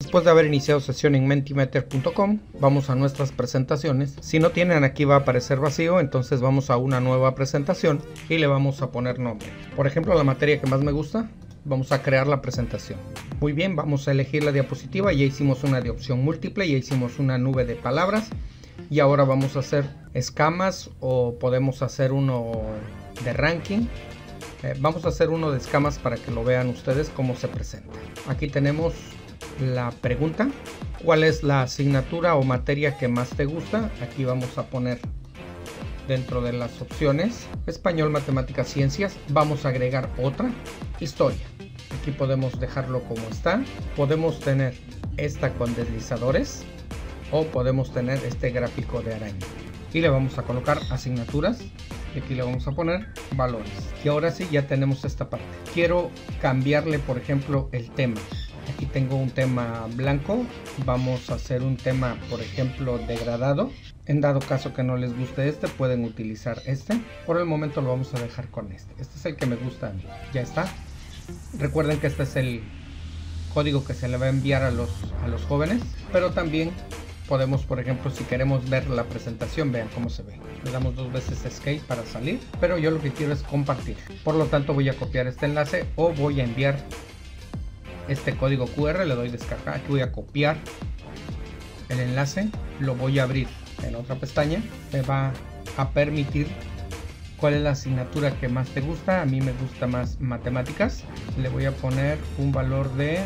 Después de haber iniciado sesión en Mentimeter.com, vamos a nuestras presentaciones. Si no tienen, aquí va a aparecer vacío, entonces vamos a una nueva presentación y le vamos a poner nombre. Por ejemplo, la materia que más me gusta, vamos a crear la presentación. Muy bien, vamos a elegir la diapositiva. Ya hicimos una de opción múltiple, ya hicimos una nube de palabras y ahora vamos a hacer escamas o podemos hacer uno de ranking. Vamos a hacer uno de escamas para que lo vean ustedes cómo se presenta. Aquí tenemos la pregunta: ¿cuál es la asignatura o materia que más te gusta? Aquí vamos a poner dentro de las opciones español, matemáticas, ciencias. Vamos a agregar otra, historia. Aquí podemos dejarlo como está. Podemos tener esta con deslizadores o podemos tener este gráfico de araña y le vamos a colocar asignaturas y aquí le vamos a poner valores. Y ahora sí, ya tenemos esta parte. Quiero cambiarle, por ejemplo, el tema. Aquí tengo un tema blanco, vamos a hacer un tema, por ejemplo, degradado. En dado caso que no les guste este, pueden utilizar este. Por el momento lo vamos a dejar con este. Este es el que me gusta a mí. Ya está. Recuerden que este es el código que se le va a enviar a los jóvenes, pero también podemos, por ejemplo, si queremos ver la presentación, vean cómo se ve. Le damos 2 veces escape para salir, pero yo lo que quiero es compartir. Por lo tanto, voy a copiar este enlace o voy a enviar este código QR, le doy descargar. Aquí voy a copiar el enlace, lo voy a abrir en otra pestaña. Me va a permitir cuál es la asignatura que más te gusta. A mí me gusta más matemáticas. Le voy a poner un valor de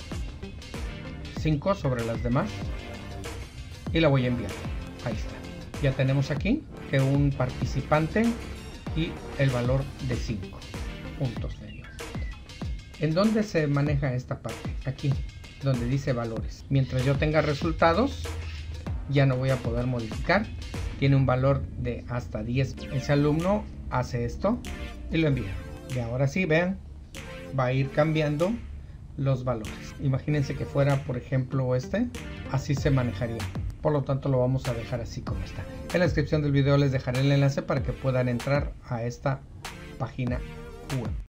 5 sobre las demás y la voy a enviar. Ahí está. Ya tenemos aquí que un participante y el valor de 5 puntos medios. ¿En dónde se maneja esta parte? Aquí, donde dice valores. Mientras yo tenga resultados, ya no voy a poder modificar. Tiene un valor de hasta 10. Ese alumno hace esto y lo envía. Y ahora sí, vean, va a ir cambiando los valores. Imagínense que fuera, por ejemplo, este. Así se manejaría. Por lo tanto, lo vamos a dejar así como está. En la descripción del video les dejaré el enlace para que puedan entrar a esta página web.